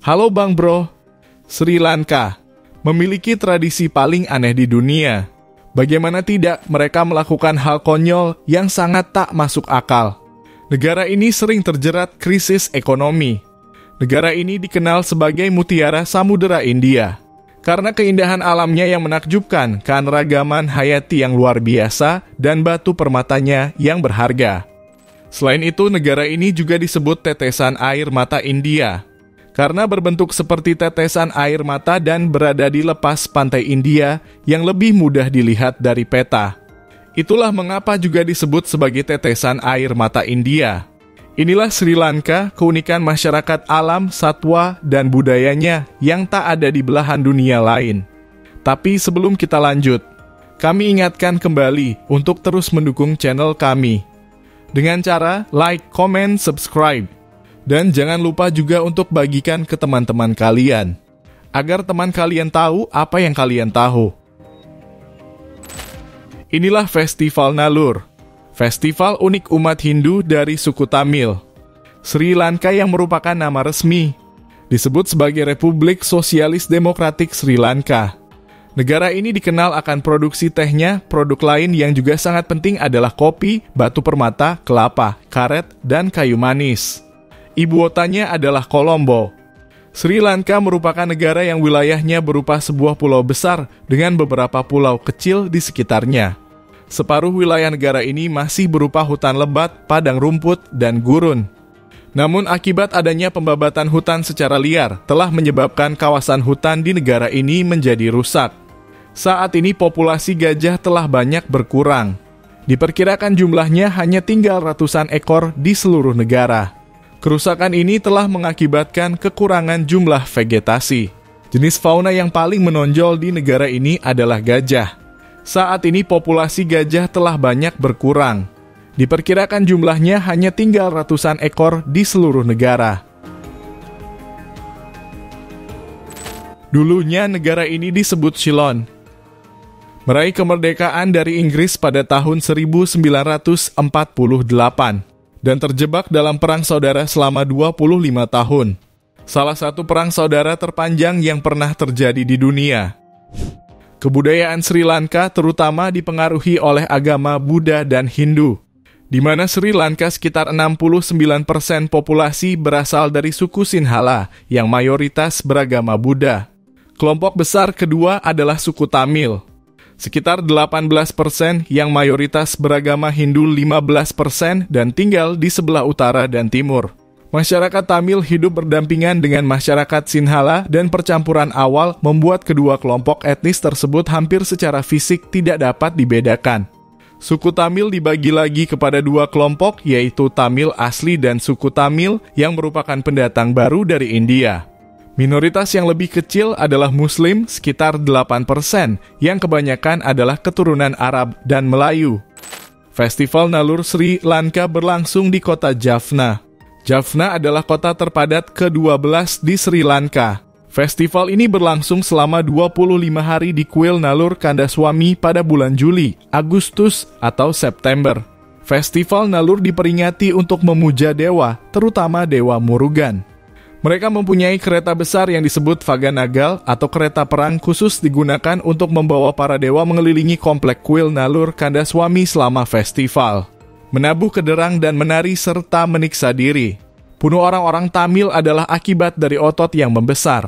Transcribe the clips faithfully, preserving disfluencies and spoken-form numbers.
Halo Bang Bro, Sri Lanka memiliki tradisi paling aneh di dunia. Bagaimana tidak mereka melakukan hal konyol yang sangat tak masuk akal. Negara ini sering terjerat krisis ekonomi. Negara ini dikenal sebagai Mutiara Samudera India karena keindahan alamnya yang menakjubkan, keanekaragaman hayati yang luar biasa, dan batu permatanya yang berharga. Selain itu, negara ini juga disebut tetesan air mata India karena berbentuk seperti tetesan air mata dan berada di lepas pantai India yang lebih mudah dilihat dari peta. Itulah mengapa juga disebut sebagai tetesan air mata India. Inilah Sri Lanka, keunikan masyarakat alam, satwa, dan budayanya yang tak ada di belahan dunia lain. Tapi sebelum kita lanjut, kami ingatkan kembali untuk terus mendukung channel kami dengan cara like, comment, subscribe. Dan jangan lupa juga untuk bagikan ke teman-teman kalian, agar teman kalian tahu apa yang kalian tahu. Inilah Festival Nalur, festival unik umat Hindu dari suku Tamil. Sri Lanka yang merupakan nama resmi, disebut sebagai Republik Sosialis Demokratik Sri Lanka. Negara ini dikenal akan produksi tehnya, produk lain yang juga sangat penting adalah kopi, batu permata, kelapa, karet, dan kayu manis. Ibu kotanya adalah Colombo. Sri Lanka merupakan negara yang wilayahnya berupa sebuah pulau besar dengan beberapa pulau kecil di sekitarnya. Separuh wilayah negara ini masih berupa hutan lebat, padang rumput, dan gurun. Namun akibat adanya pembabatan hutan secara liar telah menyebabkan kawasan hutan di negara ini menjadi rusak. Saat ini populasi gajah telah banyak berkurang. Diperkirakan jumlahnya hanya tinggal ratusan ekor di seluruh negara. Kerusakan ini telah mengakibatkan kekurangan jumlah vegetasi. Jenis fauna yang paling menonjol di negara ini adalah gajah. Saat ini populasi gajah telah banyak berkurang. Diperkirakan jumlahnya hanya tinggal ratusan ekor di seluruh negara. Dulunya negara ini disebut Ceylon. Meraih kemerdekaan dari Inggris pada tahun seribu sembilan ratus empat puluh delapan dan terjebak dalam perang saudara selama dua puluh lima tahun. Salah satu perang saudara terpanjang yang pernah terjadi di dunia. Kebudayaan Sri Lanka terutama dipengaruhi oleh agama Buddha dan Hindu, di mana Sri Lanka sekitar enam puluh sembilan persen populasi berasal dari suku Sinhala yang mayoritas beragama Buddha. Kelompok besar kedua adalah suku Tamil, sekitar delapan belas persen yang mayoritas beragama Hindu lima belas persen dan tinggal di sebelah utara dan timur. Masyarakat Tamil hidup berdampingan dengan masyarakat Sinhala dan percampuran awal membuat kedua kelompok etnis tersebut hampir secara fisik tidak dapat dibedakan. Suku Tamil dibagi lagi kepada dua kelompok, yaitu Tamil asli dan suku Tamil yang merupakan pendatang baru dari India. Minoritas yang lebih kecil adalah Muslim sekitar delapan persen, yang kebanyakan adalah keturunan Arab dan Melayu. Festival Nalur Sri Lanka berlangsung di kota Jaffna. Jaffna adalah kota terpadat ke dua belas di Sri Lanka. Festival ini berlangsung selama dua puluh lima hari di kuil Nalur Kandaswamy pada bulan Juli, Agustus, atau September. Festival Nalur diperingati untuk memuja dewa, terutama Dewa Murugan. Mereka mempunyai kereta besar yang disebut Vaganagal atau kereta perang khusus digunakan untuk membawa para dewa mengelilingi komplek kuil Nalur Kandaswamy selama festival. Menabuh kederang dan menari serta meniksa diri. Bunuh orang-orang Tamil adalah akibat dari otot yang membesar.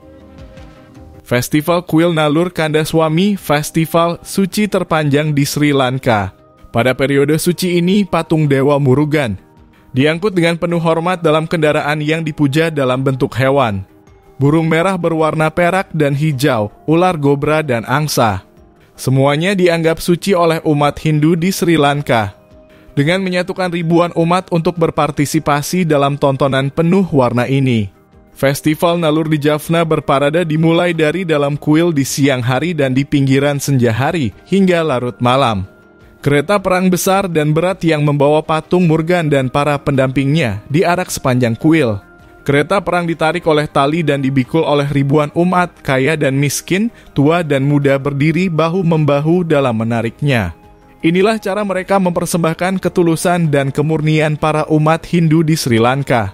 Festival Kuil Nalur Kandaswamy, festival suci terpanjang di Sri Lanka. Pada periode suci ini, patung Dewa Murugan diangkut dengan penuh hormat dalam kendaraan yang dipuja dalam bentuk hewan. Burung merah berwarna perak dan hijau, ular gobra dan angsa. Semuanya dianggap suci oleh umat Hindu di Sri Lanka, dengan menyatukan ribuan umat untuk berpartisipasi dalam tontonan penuh warna ini. Festival Nalur di Jaffna berparade dimulai dari dalam kuil di siang hari dan di pinggiran senja hari hingga larut malam. Kereta perang besar dan berat yang membawa patung Murugan dan para pendampingnya diarak sepanjang kuil. Kereta perang ditarik oleh tali dan dibikul oleh ribuan umat, kaya dan miskin, tua dan muda berdiri bahu-membahu dalam menariknya. Inilah cara mereka mempersembahkan ketulusan dan kemurnian para umat Hindu di Sri Lanka.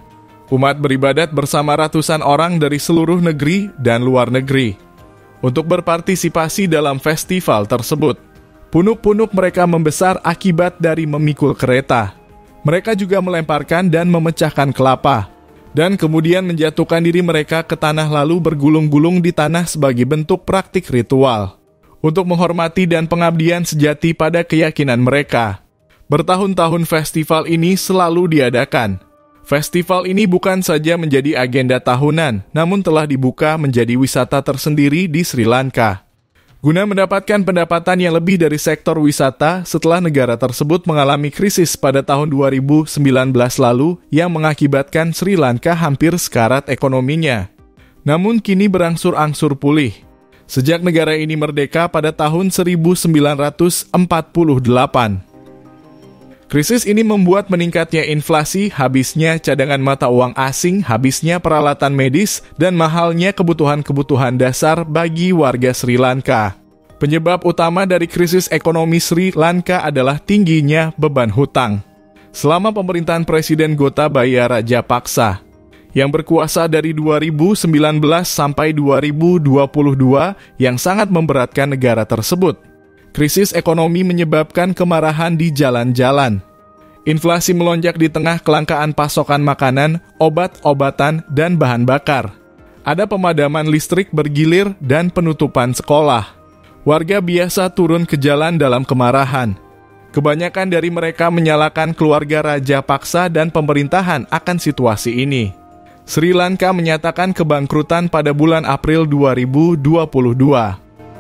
Umat beribadat bersama ratusan orang dari seluruh negeri dan luar negeri untuk berpartisipasi dalam festival tersebut. Punuk-punuk mereka membesar akibat dari memikul kereta. Mereka juga melemparkan dan memecahkan kelapa, dan kemudian menjatuhkan diri mereka ke tanah lalu bergulung-gulung di tanah sebagai bentuk praktik ritual untuk menghormati dan pengabdian sejati pada keyakinan mereka. Bertahun-tahun festival ini selalu diadakan. Festival ini bukan saja menjadi agenda tahunan, namun telah dibuka menjadi wisata tersendiri di Sri Lanka. Guna mendapatkan pendapatan yang lebih dari sektor wisata setelah negara tersebut mengalami krisis pada tahun dua ribu sembilan belas lalu yang mengakibatkan Sri Lanka hampir sekarat ekonominya. Namun kini berangsur-angsur pulih. Sejak negara ini merdeka pada tahun seribu sembilan ratus empat puluh delapan. Krisis ini membuat meningkatnya inflasi, habisnya cadangan mata uang asing, habisnya peralatan medis, dan mahalnya kebutuhan-kebutuhan dasar bagi warga Sri Lanka. Penyebab utama dari krisis ekonomi Sri Lanka adalah tingginya beban hutang. Selama pemerintahan Presiden Gotabaya Rajapaksa, yang berkuasa dari dua ribu sembilan belas sampai dua ribu dua puluh dua, yang sangat memberatkan negara tersebut. Krisis ekonomi menyebabkan kemarahan di jalan-jalan. Inflasi melonjak di tengah kelangkaan pasokan makanan, obat-obatan, dan bahan bakar. Ada pemadaman listrik bergilir dan penutupan sekolah. Warga biasa turun ke jalan dalam kemarahan. Kebanyakan dari mereka menyalahkan keluarga Rajapaksa dan pemerintahan akan situasi ini. Sri Lanka menyatakan kebangkrutan pada bulan April dua ribu dua puluh dua.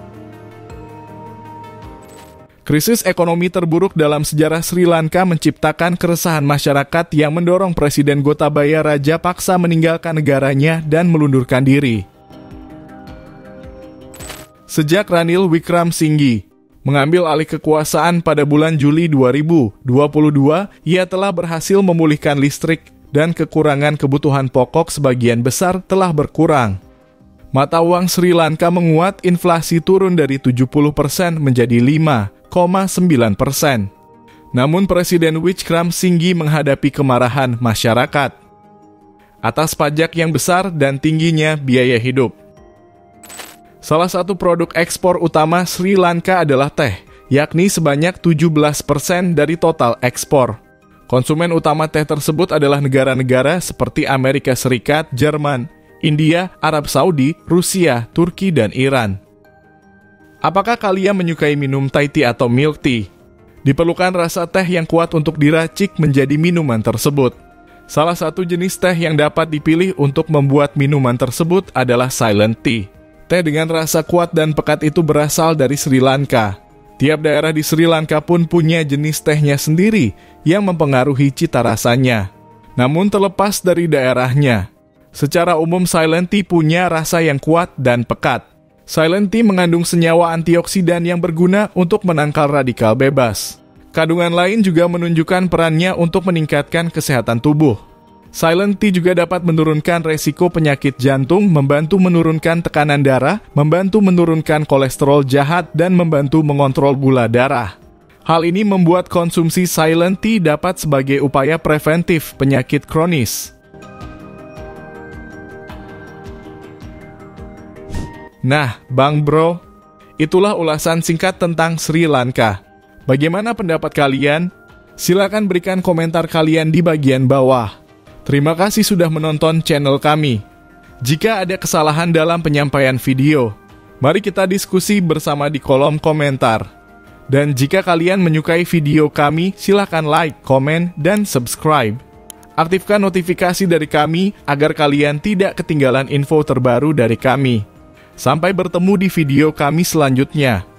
Krisis ekonomi terburuk dalam sejarah Sri Lanka menciptakan keresahan masyarakat yang mendorong Presiden Gotabaya Rajapaksa meninggalkan negaranya dan melundurkan diri. Sejak Ranil Wickremesinghe mengambil alih kekuasaan pada bulan Juli dua ribu dua puluh dua, ia telah berhasil memulihkan listrik dan kekurangan kebutuhan pokok sebagian besar telah berkurang. Mata uang Sri Lanka menguat, inflasi turun dari tujuh puluh persen menjadi lima koma sembilan persen. Namun Presiden Wickremesinghe menghadapi kemarahan masyarakat atas pajak yang besar dan tingginya biaya hidup. Salah satu produk ekspor utama Sri Lanka adalah teh, yakni sebanyak tujuh belas persen dari total ekspor. Konsumen utama teh tersebut adalah negara-negara seperti Amerika Serikat, Jerman, India, Arab Saudi, Rusia, Turki, dan Iran. Apakah kalian menyukai minum Thai tea atau milk tea? Diperlukan rasa teh yang kuat untuk diracik menjadi minuman tersebut. Salah satu jenis teh yang dapat dipilih untuk membuat minuman tersebut adalah silent tea. Teh dengan rasa kuat dan pekat itu berasal dari Sri Lanka. Tiap daerah di Sri Lanka pun punya jenis tehnya sendiri yang mempengaruhi cita rasanya. Namun terlepas dari daerahnya, secara umum silent tea punya rasa yang kuat dan pekat. Silent tea mengandung senyawa antioksidan yang berguna untuk menangkal radikal bebas. Kandungan lain juga menunjukkan perannya untuk meningkatkan kesehatan tubuh. Silent tea juga dapat menurunkan resiko penyakit jantung, membantu menurunkan tekanan darah, membantu menurunkan kolesterol jahat, dan membantu mengontrol gula darah. Hal ini membuat konsumsi silent tea dapat sebagai upaya preventif penyakit kronis. Nah, Bang Bro, itulah ulasan singkat tentang Sri Lanka. Bagaimana pendapat kalian? Silakan berikan komentar kalian di bagian bawah. Terima kasih sudah menonton channel kami. Jika ada kesalahan dalam penyampaian video, mari kita diskusi bersama di kolom komentar. Dan jika kalian menyukai video kami, silakan like, komen, dan subscribe. Aktifkan notifikasi dari kami agar kalian tidak ketinggalan info terbaru dari kami. Sampai bertemu di video kami selanjutnya.